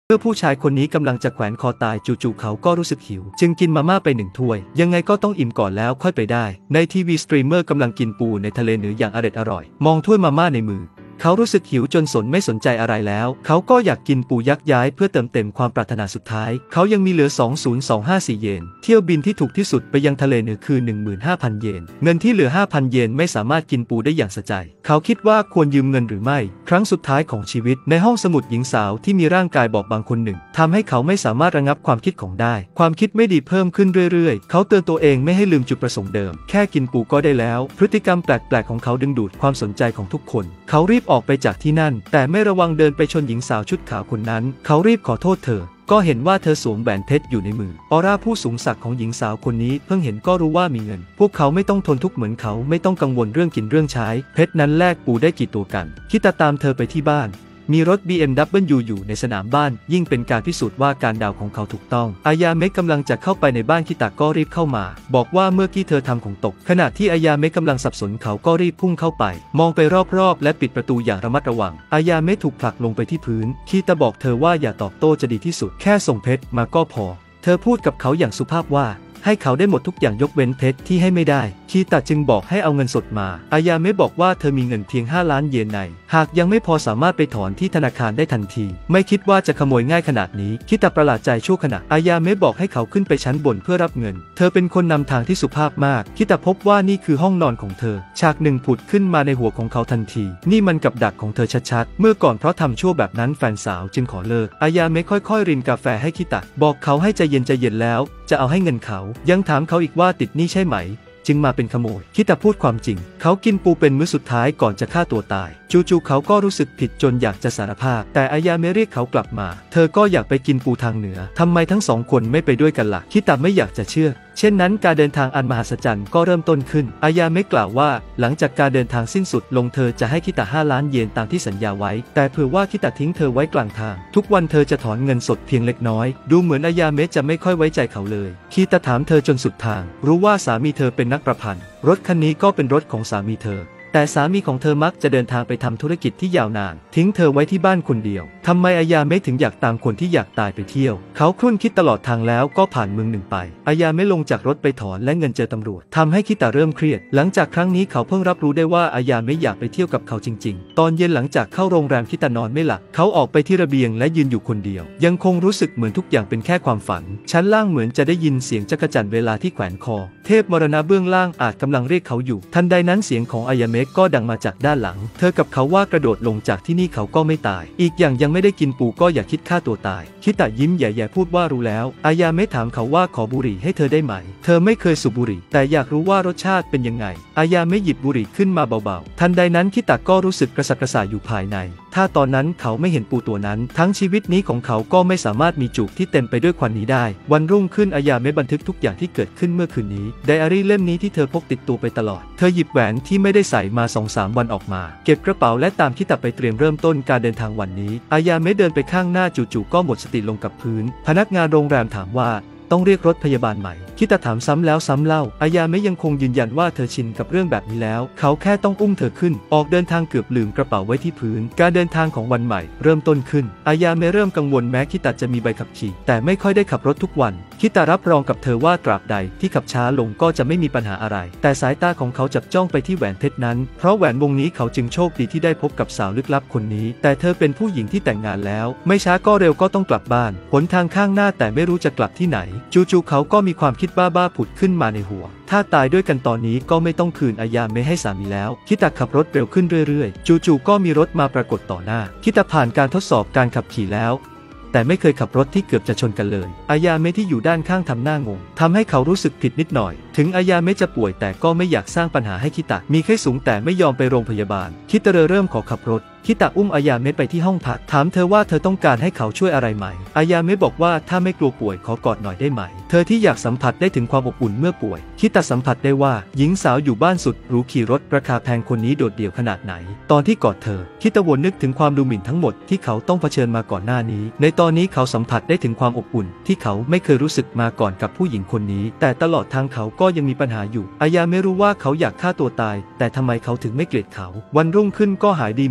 เมื่อผู้ชายคนนี้กำลังจะแขวนคอตายจู่ๆเขาก็รู้สึกหิวจึงกินมาม่าไป1 ถ้วยยังไงก็ต้องอิ่มก่อนแล้วค่อยไปได้ในทีวีสตรีมเมอร์กำลังกินปูในทะเลเหนืออย่างอร่อยมองถ้วยมาม่าในมือเขารู้สึกหิวจนไม่สนใจอะไรแล้วเขาก็อยากกินปูยักษ์ย้ายเพื่อเติมเต็มความปรารถนาสุดท้ายเขายังมีเหลือ2,0254 เยนเที่ยวบินที่ถูกที่สุดไปยังทะเลเหนือคือ 15,000 เยนเงินที่เหลือ 5,000 เยนไม่สามารถกินปูได้อย่างสะใจเขาคิดว่าควรยืมเงินหรือไม่ครั้งสุดท้ายของชีวิตในห้องสมุดหญิงสาวที่มีร่างกายบอบบางคนหนึ่งทำให้เขาไม่สามารถระงับความคิดของได้ความคิดไม่ดีเพิ่มขึ้นเรื่อยๆเขาเตือนตัวเองไม่ให้ลืมจุดประสงค์เดิมแค่กินปูก็ได้แล้วพฤติกรรมแปลกๆของเขาดึงดูดความสนใจของทุกคนเขารีบออกไปจากที่นั่นแต่ไม่ระวังเดินไปชนหญิงสาวชุดขาวคนนั้นเขารีบขอโทษเธอก็เห็นว่าเธอสวมแหวนเพชรอยู่ในมือออร่าผู้สูงศักดิ์ของหญิงสาวคนนี้เพิ่งเห็นก็รู้ว่ามีเงินพวกเขาไม่ต้องทนทุกข์เหมือนเขาไม่ต้องกังวลเรื่องกินเรื่องใช้เพชรนั้นแลกปูได้กี่ตัวกันคิตาตามเธอไปที่บ้านมีรถ BMW อยู่ในสนามบ้านยิ่งเป็นการพิสูจน์ว่าการเดาของเขาถูกต้องอายาเมะกำลังจะเข้าไปในบ้านคิตาก็รีบเข้ามาบอกว่าเมื่อกี้เธอทำของตกขณะที่อายาเมะกำลังสับสนเขาก็รีบพุ่งเข้าไปมองไปรอบๆและปิดประตูอย่างระมัดระวังอายาเมะถูกผลักลงไปที่พื้นคิตาบอกเธอว่าอย่าตอบโต้จะดีที่สุดแค่ส่งเพชรมาก็พอเธอพูดกับเขาอย่างสุภาพว่าให้เขาได้หมดทุกอย่างยกเว้นเพชรที่ให้ไม่ได้คีตาจึงบอกให้เอาเงินสดมาอายาเมะบอกว่าเธอมีเงินเพียง5 ล้านเยนในหากยังไม่พอสามารถไปถอนที่ธนาคารได้ทันทีไม่คิดว่าจะขโมยง่ายขนาดนี้คีตาประหลาดใจชั่วขณะอายาเมะบอกให้เขาขึ้นไปชั้นบนเพื่อรับเงินเธอเป็นคนนำทางที่สุภาพมากคีตาพบว่านี่คือห้องนอนของเธอฉากหนึ่งผุดขึ้นมาในหัวของเขาทันทีนี่มันกับดักของเธอชัดๆเมื่อก่อนเพราะทำชั่วแบบนั้นแฟนสาวจึงขอเลิกอายาเมะค่อยๆรินกาแฟให้คีตาบอกเขาให้ใจเย็นแล้วจะเอาให้เงินเขายังถามเขาอีกว่าติดหนี้ใช่ไหมจึงมาเป็นขโมยคิตาพูดความจริงเขากินปูเป็นมื้อสุดท้ายก่อนจะฆ่าตัวตายจู่ๆเขาก็รู้สึกผิดจนอยากจะสารภาพแต่อายาเมะเรียกเขากลับมาเธอก็อยากไปกินปูทางเหนือทำไมทั้งสองคนไม่ไปด้วยกันล่ะคิตาไม่อยากจะเชื่อเช่นนั้นการเดินทางอันมหัศจรรย์ก็เริ่มต้นขึ้นอายาเมะกล่าวว่าหลังจากการเดินทางสิ้นสุดลงเธอจะให้คิตา5 ล้านเยนตามที่สัญญาไว้แต่เผื่อว่าคิตาทิ้งเธอไว้กลางทางทุกวันเธอจะถอนเงินสดเพียงเล็กน้อยดูเหมือนอายาเมะจะไม่ค่อยไว้ใจเขาเลยคิตาถามเธอจนสุดทางรู้ว่าสามีเธอเป็นนักประพันธ์รถคันนี้ก็เป็นรถของสามีเธอแต่สามีของเธอมักจะเดินทางไปทำธุรกิจที่ยาวนานทิ้งเธอไว้ที่บ้านคนเดียวทำไมอายาเมะถึงอยากตามคนที่อยากตายไปเที่ยวเขาครุ่นคิดตลอดทางแล้วก็ผ่านเมืองหนึ่งไปอายาเมะลงจากรถไปถอนและเงินเจอตำรวจทำให้คิตาเริ่มเครียดหลังจากครั้งนี้เขาเพิ่งรับรู้ได้ว่าอายาเมะอยากไปเที่ยวกับเขาจริงๆตอนเย็นหลังจากเข้าโรงแรมคิตานอนไม่หลับเขาออกไปที่ระเบียงและยืนอยู่คนเดียวยังคงรู้สึกเหมือนทุกอย่างเป็นแค่ความฝันชั้นล่างเหมือนจะได้ยินเสียงจักรจั่นเวลาที่แขวนคอเทพมรณะเบื้องล่างอาจกำลังเรียกเขาอยู่ทันใดนั้นเสียงของอายาเมะก็ดังมาจากด้านหลังเธอกับเขาว่ากระโดดลงจากที่นี่เขาก็ไม่ตายอีกอย่างยังไม่ได้กินปูก็อย่าคิดฆ่าตัวตายคิตายิ้มแย่ๆพูดว่ารู้แล้วอายาเมะถามเขาว่าขอบุหรี่ให้เธอได้ไหมเธอไม่เคยสูบบุหรี่แต่อยากรู้ว่ารสชาติเป็นยังไงอายาเมะหยิบบุหรี่ขึ้นมาเบาๆทันใดนั้นคิตาก็รู้สึกกระสับกระส่ายอยู่ภายในถ้าตอนนั้นเขาไม่เห็นปูตัวนั้นทั้งชีวิตนี้ของเขาก็ไม่สามารถมีจุกที่เต็มไปด้วยควันนี้ได้วันรุ่งขึ้นอายาเมะบันทึกทุกอย่างที่เกิดขึ้นเมื่อคืนนี้ไดอารี่เล่มนี้ที่เธอพกติดตัวไปตลอดเธอหยิบแหวนที่ไม่ได้ใส่มา 2-3 วันออกมาเก็บกระเป๋าและตามคิตาไปเตรียมเริ่มต้นการเดินทางวันนี้อายาเมะเดินไปข้างหน้าจู่ๆก็หมดสติลงกับพื้นพนักงานโรงแรมถามว่าต้องเรียกรถพยาบาลใหม่คิตาถามซ้ำแล้วซ้ำเล่าอายาเมะยังคงยืนยันว่าเธอชินกับเรื่องแบบนี้แล้วเขาแค่ต้องอุ้มเธอขึ้นออกเดินทางเกือบลืมกระเป๋าไว้ที่พื้นการเดินทางของวันใหม่เริ่มต้นขึ้นอายาเมะเริ่มกังวลแม้คิตาจะมีใบขับขี่แต่ไม่ค่อยได้ขับรถทุกวันคิตารับรองกับเธอว่าตราบใดที่ขับช้าลงก็จะไม่มีปัญหาอะไรแต่สายตาของเขาจับจ้องไปที่แหวนเพชรนั้นเพราะแหวนวงนี้เขาจึงโชคดีที่ได้พบกับสาวลึกลับคนนี้แต่เธอเป็นผู้หญิงที่แต่งงานแล้วไม่ช้าก็เร็วก็ต้องกลับบ้านหนทางข้างหน้าแต่ไม่รู้จะกลับที่ไหนจู่ๆเขาก็มีความคิดบ้าๆผุดขึ้นมาในหัวถ้าตายด้วยกันตอนนี้ก็ไม่ต้องคืนอายาเมะให้สามีแล้วคิตาขับรถเร็วขึ้นเรื่อยๆจู่ๆก็มีรถมาปรากฏต่อหน้าคิตาผ่านการทดสอบการขับขี่แล้วแต่ไม่เคยขับรถที่เกือบจะชนกันเลยอายาเมะที่อยู่ด้านข้างทำหน้างงทำให้เขารู้สึกผิดนิดหน่อยถึงอายาเมะจะป่วยแต่ก็ไม่อยากสร้างปัญหาให้คิตามีไข้สูงแต่ไม่ยอมไปโรงพยาบาลคิตาเริ่มขอขับรถคิตาอุ้มอายาเมะไปที่ห้องพักถามเธอว่าเธอต้องการให้เขาช่วยอะไรไหมอายาเมะบอกว่าถ้าไม่กลัวป่วยขอกอดหน่อยได้ไหมเธอที่อยากสัมผัสได้ถึงความอบอุ่นเมื่อป่วยคิตาสัมผัสได้ว่าหญิงสาวอยู่บ้านสุดหรูขี่รถราคาแพงคนนี้โดดเดี่ยวขนาดไหนตอนที่กอดเธอคิตาวนนึกถึงความดูหมิ่นทั้งหมดที่เขาต้องเผชิญมาก่อนหน้านี้ในตอนนี้เขาสัมผัสได้ถึงความอบอุ่นที่เขาไม่เคยรู้สึกมาก่อนกับผู้หญิงคนนี้แต่ตลอดทางเขาก็ยังมีปัญหาอยู่อายาเมะรู้ว่าเขาอยากฆ่าตัวตายแต่ทำไมเขาถึงไม่เกลียดเขาวันรุ่งขึ้นก็หายดีเหมือนปาฏิ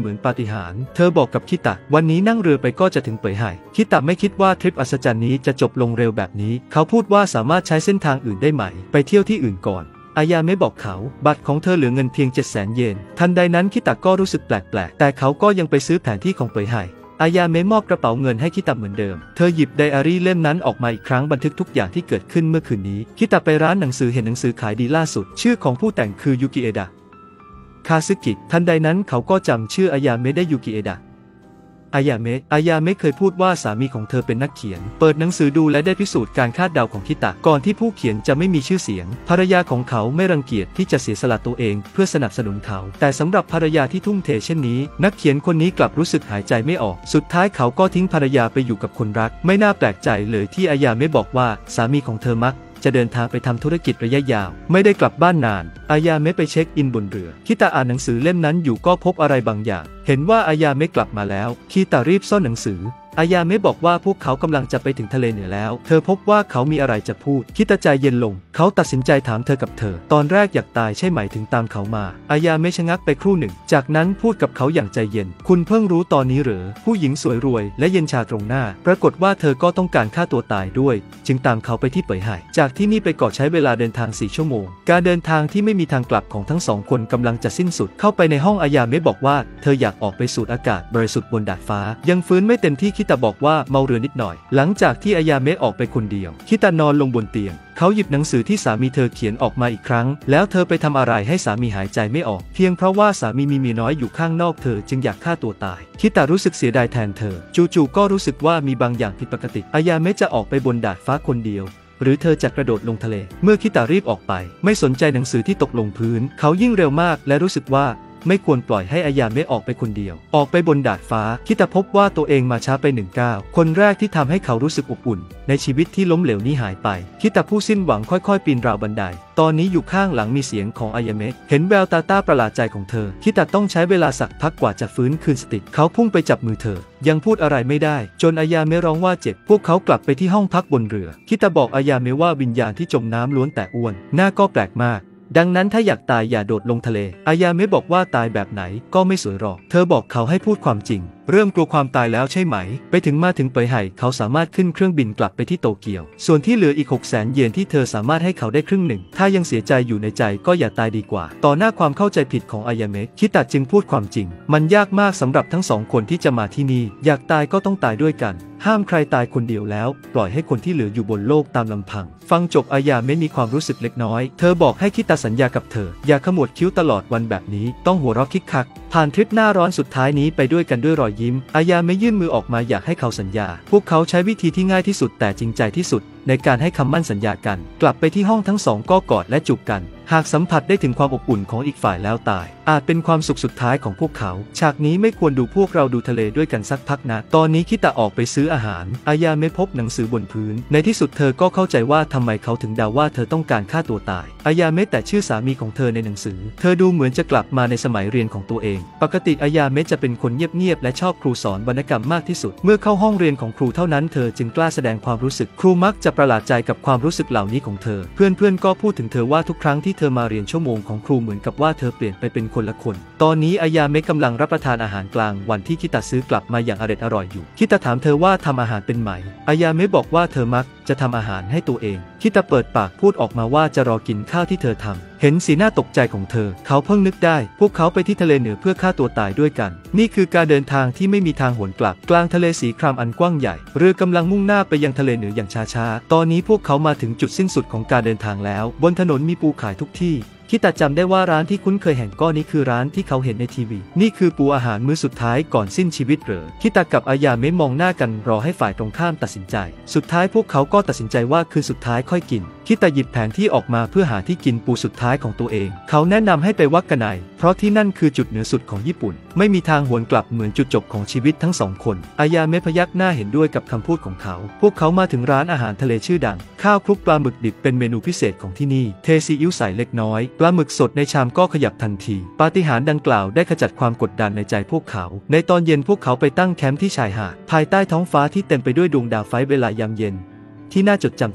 ฏิหาริย์เธอบอกกับคิตะวันนี้นั่งเรือไปก็จะถึงเป่ยไห่คิตะไม่คิดว่าทริปอัศจรรย์นี้จะจบลงเร็วแบบนี้เขาพูดว่าสามารถใช้เส้นทางอื่นได้ไหมไปเที่ยวที่อื่นก่อนอายาเมะบอกเขาบัตรของเธอเหลือเงินเพียง 700,000 เยนทันใดนั้นคิตะก็รู้สึกแปลกๆแต่เขาก็ยังไปซื้อแผนที่ของเป่ยไห่อายาเมะมอบกระเป๋าเงินให้คิตะเหมือนเดิมเธอหยิบไดอารี่เล่มนั้นออกมาอีกครั้งบันทึกทุกอย่างที่เกิดขึ้นเมื่อคืนนี้คิตะไปร้านหนังสือเห็นหนังสือขายดีล่าสุดชื่อของผู้แต่งคือยูกิเอดะคาซึกิทันใดนั้นเขาก็จำชื่ออายาเมะได้ยูกิเอดะอายาเมะเคยพูดว่าสามีของเธอเป็นนักเขียนเปิดหนังสือดูและได้พิสูจน์การคาดเดาของคิตะก่อนที่ผู้เขียนจะไม่มีชื่อเสียงภรรยาของเขาไม่รังเกียจที่จะเสียสละตัวเองเพื่อสนับสนุนเขาแต่สำหรับภรรยาที่ทุ่มเทเช่นนี้นักเขียนคนนี้กลับรู้สึกหายใจไม่ออกสุดท้ายเขาก็ทิ้งภรรยาไปอยู่กับคนรักไม่น่าแปลกใจเลยที่อายาเมะบอกว่าสามีของเธอมักจะเดินทางไปทำธุรกิจระยะยาวไม่ได้กลับบ้านนานอายาเมะไปเช็คอินบนเรือคิตะอ่านหนังสือเล่มนั้นอยู่ก็พบอะไรบางอย่างเห็นว่าอายาเมะกลับมาแล้วคิตะรีบซ่อนหนังสืออายาเมะบอกว่าพวกเขากำลังจะไปถึงทะเลเหนือแล้วเธอพบว่าเขามีอะไรจะพูดคิตะใจเย็นลงเขาตัดสินใจถามเธอกับเธอตอนแรกอยากตายใช่ไหมถึงตามเขามาอายาเมะชะงักไปครู่หนึ่งจากนั้นพูดกับเขาอย่างใจเย็นคุณเพิ่งรู้ตอนนี้เหรอผู้หญิงสวยรวยและเย็นชาตรงหน้าปรากฏว่าเธอก็ต้องการฆ่าตัวตายด้วยจึงตามเขาไปที่เป่ยไห่จากที่นี่ไปเกาะใช้เวลาเดินทาง4 ชั่วโมงการเดินทางที่ไม่มีทางกลับของทั้งสองคนกำลังจะสิ้นสุดเข้าไปในห้องอายาเมะบอกว่าเธออยากออกไปสูดอากาศบริสุทธิ์บนดาดฟ้ายังฟื้นไม่เต็มที่คิตะบอกว่าเมาเรือนิดหน่อยหลังจากที่อายาเมะออกไปคนเดียวคิตะนอนลงบนเตียงเขาหยิบหนังสือที่สามีเธอเขียนออกมาอีกครั้งแล้วเธอไปทำอะไรให้สามีหายใจไม่ออกเพียงเพราะว่าสามีมีเมียน้อยอยู่ข้างนอกเธอจึงอยากฆ่าตัวตายคิตะรู้สึกเสียดายแทนเธอจู่ๆก็รู้สึกว่ามีบางอย่างผิดปกติอายาเมะจะออกไปบนดาดฟ้าคนเดียวหรือเธอจะกระโดดลงทะเลเมื่อคิตะรีบออกไปไม่สนใจหนังสือที่ตกลงพื้นเขายิ่งเร็วมากและรู้สึกว่าไม่ควรปล่อยให้อายาเมะออกไปคนเดียวออกไปบนดาดฟ้าคิตะพบว่าตัวเองมาช้าไป1 ก้าวคนแรกที่ทำให้เขารู้สึกอบอุ่นในชีวิตที่ล้มเหลวนี้หายไปคิตะผู้สิ้นหวังค่อยๆปีนราวบันไดตอนนี้อยู่ข้างหลังมีเสียงของอายาเมะเห็นแววตาประหลาดใจของเธอคิตะต้องใช้เวลาสักพักกว่าจะฟื้นคืนสติเขาพุ่งไปจับมือเธอยังพูดอะไรไม่ได้จนอายาเมะร้องว่าเจ็บพวกเขากลับไปที่ห้องพักบนเรือคิตะบอกอายาเมะว่าวิญญาณที่จมน้ำล้วนแต่อ้วนหน้าก็แปลกมากดังนั้นถ้าอยากตายอย่าโดดลงทะเลอายาเมะบอกว่าตายแบบไหนก็ไม่สวยหรอกเธอบอกเขาให้พูดความจริงเริ่มกลัวความตายแล้วใช่ไหมไปถึงเป่ยไห่เขาสามารถขึ้นเครื่องบินกลับไปที่โตเกียวส่วนที่เหลืออีก 600,000 เยนที่เธอสามารถให้เขาได้ครึ่งหนึ่งถ้ายังเสียใจอยู่ในใจก็อย่าตายดีกว่าต่อหน้าความเข้าใจผิดของอายาเมะคิตะจึงพูดความจริงมันยากมากสำหรับทั้งสองคนที่จะมาที่นี่อยากตายก็ต้องตายด้วยกันห้ามใครตายคนเดียวแล้วปล่อยให้คนที่เหลืออยู่บนโลกตามลำพังฟังจบอายาเมะมีความรู้สึกเล็กน้อยเธอบอกให้คิตะสัญญากับเธออย่าขมวดคิ้วตลอดวันแบบนี้ต้องหัวเราะคิกคักผ่านทริปหน้าร้อนสุดท้ายนี้ไปด้วยกันด้วยรอยยิ้มอายาเมะยื่นมือออกมาอยากให้เขาสัญญาพวกเขาใช้วิธีที่ง่ายที่สุดแต่จริงใจที่สุดในการให้คำมั่นสัญญากันกลับไปที่ห้องทั้งสองก็กอดและจูบกันหากสัมผัสได้ถึงความอบอุ่นของอีกฝ่ายแล้วตายอาจเป็นความสุขสุดท้ายของพวกเขาฉากนี้ไม่ควรดูพวกเราดูทะเลด้วยกันสักพักนะตอนนี้คิตะออกไปซื้ออาหารอายาเมะพบหนังสือบนพื้นในที่สุดเธอก็เข้าใจว่าทำไมเขาถึงเดาว่าเธอต้องการฆ่าตัวตายอายาเมะแต่ชื่อสามีของเธอในหนังสือเธอดูเหมือนจะกลับมาในสมัยเรียนของตัวเองปกติอายาเมะจะเป็นคนเงียบๆและชอบครูสอนวรรณกรรมมากที่สุดเมื่อเข้าห้องเรียนของครูเท่านั้นเธอจึงกล้าแสดงความรู้สึกครูมักจะประหลาดใจกับความรู้สึกเหล่านี้ของเธอเพื่อนๆก็พูดถึงเธอว่าทุกครั้งที่เธอมาเรียนชั่วโมงของครูเหมือนกับว่าเธอเปลี่ยนไปเป็นคนละคนตอนนี้อายาเมะกำลังรับประทานอาหารกลางวันที่คิตะซื้อกลับมาอย่างอร่อยอยู่คิตะถามเธอว่าทำอาหารเป็นไหมอายาเมะบอกว่าเธอมักจะทำอาหารให้ตัวเองคิตะเปิดปากพูดออกมาว่าจะรอกินข้าวที่เธอทำเห็นสีหน้าตกใจของเธอเขาเพิ่งนึกได้พวกเขาไปที่ทะเลเหนือเพื่อฆ่าตัวตายด้วยกันนี่คือการเดินทางที่ไม่มีทางหวนกลับกลางทะเลสีครามอันกว้างใหญ่เรือกำลังมุ่งหน้าไปยังทะเลเหนืออย่างช้าๆตอนนี้พวกเขามาถึงจุดสิ้นสุดของการเดินทางแล้วบนถนนมีปูขายทุกที่คิตะจำได้ว่าร้านที่คุ้นเคยแห่งก้อนนี้คือร้านที่เขาเห็นในทีวีนี่คือปูอาหารมื้อสุดท้ายก่อนสิ้นชีวิตเหรอคิตะกับอายาเมะมองหน้ากันรอให้ฝ่ายตรงข้ามตัดสินใจสุดท้ายพวกเขาก็ตัดสินใจว่าคืนสุดท้ายค่อยกินคิตะหยิบแผนที่ออกมาเพื่อหาที่กินปูสุดท้ายของตัวเองเขาแนะนำให้ไปวักกะไนเพราะที่นั่นคือจุดเหนือสุดของญี่ปุ่นไม่มีทางหวนกลับเหมือนจุดจบของชีวิตทั้งสองคนอายาเมะพยักหน้าเห็นด้วยกับคำพูดของเขาพวกเขามาถึงร้านอาหารทะเลชื่อดังข้าวคลุกปลาหมึกดิบเป็นเมนูพิเศษของที่นี่เทซีอิ๊วใส่เล็กน้อยปลาหมึกสดในชามก็ขยับทันทีปาฏิหาริย์ดังกล่าวได้ขจัดความกดดันในใจพวกเขาในตอนเย็นพวกเขาไปตั้งแคมป์ที่ชายหาดภายใต้ท้องฟ้าที่เต็มไปด้วยดวงดาวไฟเวลายามเย็นที่น่าจดจำที่สุด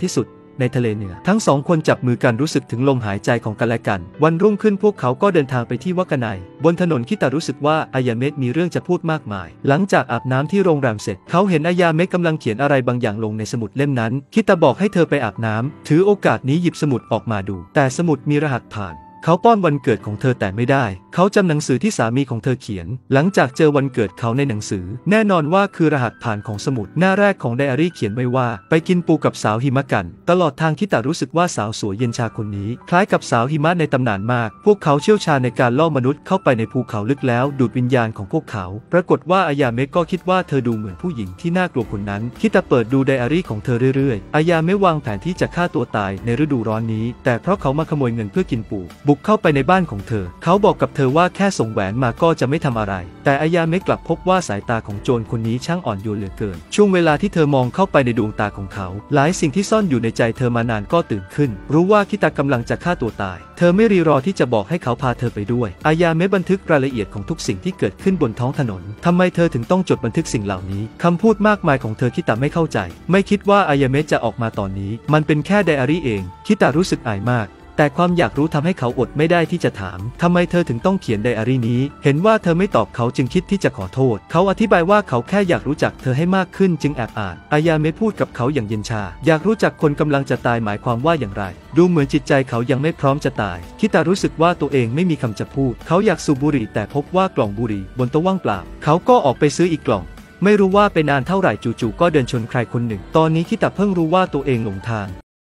ในทะเลเหนือทั้งสองคนจับมือกันรู้สึกถึงลมหายใจของกันและกันวันรุ่งขึ้นพวกเขาก็เดินทางไปที่วากาไนบนถนนคิตารู้สึกว่าอายาเมะมีเรื่องจะพูดมากมายหลังจากอาบน้ำที่โรงแรมเสร็จเขาเห็นอายาเมะกำลังเขียนอะไรบางอย่างลงในสมุดเล่มนั้นคิตาบอกให้เธอไปอาบน้ำถือโอกาสนี้หยิบสมุดออกมาดูแต่สมุดมีรหัสผ่านเขาป้อนวันเกิดของเธอแต่ไม่ได้เขาจำหนังสือที่สามีของเธอเขียนหลังจากเจอวันเกิดเขาในหนังสือแน่นอนว่าคือรหัสผ่านของสมุดหน้าแรกของไดอารี่เขียนไว้ว่าไปกินปูกับสาวหิมะกันตลอดทางคิตารู้สึกว่าสาวสวยเย็นชาคนนี้คล้ายกับสาวหิมะในตำนานมากพวกเขาเชี่ยวชาญในการล่อมนุษย์เข้าไปในภูเขาลึกแล้วดูดวิญญาณของพวกเขาปรากฏว่าอายาเมะก็คิดว่าเธอดูเหมือนผู้หญิงที่น่ากลัวคนนั้นคิตาเปิดดูไดอารี่ของเธอเรื่อยๆอายาเมะวางแผนที่จะฆ่าตัวตายในฤดูร้อนนี้แต่เพราะเขามาขโมยเงินเพื่อกินปูบุกเข้าไปในบ้านของเธอเขาบอกกับเธอว่าแค่ส่งแหวนมาก็จะไม่ทำอะไรแต่อายาเมะกลับพบว่าสายตาของโจรคนนี้ช่างอ่อนโยนเหลือเกินช่วงเวลาที่เธอมองเข้าไปในดวงตาของเขาหลายสิ่งที่ซ่อนอยู่ในใจเธอมานานก็ตื่นขึ้นรู้ว่าคิตากำลังจะฆ่าตัวตายเธอไม่รีรอที่จะบอกให้เขาพาเธอไปด้วยอายาเมะบันทึกรายละเอียดของทุกสิ่งที่เกิดขึ้นบนท้องถนนทำไมเธอถึงต้องจดบันทึกสิ่งเหล่านี้คำพูดมากมายของเธอคิตาไม่เข้าใจไม่คิดว่าอายาเมะจะออกมาตอนนี้มันเป็นแค่ไดอารี่เองคิตารู้สึกอายมากแต่ความอยากรู้ทำให้เขาอดไม่ได้ที่จะถามทำไมเธอถึงต้องเขียนไดอารี่นี้เห็นว่าเธอไม่ตอบเขาจึงคิดที่จะขอโทษเขาอธิบายว่าเขาแค่อยากรู้จักเธอให้มากขึ้นจึงแอบอ่านอายาเมะพูดกับเขาอย่างเย็นชาอยากรู้จักคนกำลังจะตายหมายความว่าอย่างไรดูเหมือนจิตใจเขายังไม่พร้อมจะตายคิตารู้สึกว่าตัวเองไม่มีคำจะพูดเขาอยากสูบบุหรี่แต่พบว่ากล่องบุหรี่บนโต๊ะว่างเปล่าเขาก็ออกไปซื้ออีกกล่องไม่รู้ว่าไปนานเท่าไหร่จู่ๆก็เดินชนใครคนหนึ่งตอนนี้คิตาเพิ่งรู้ว่าตัวเองหลงทาง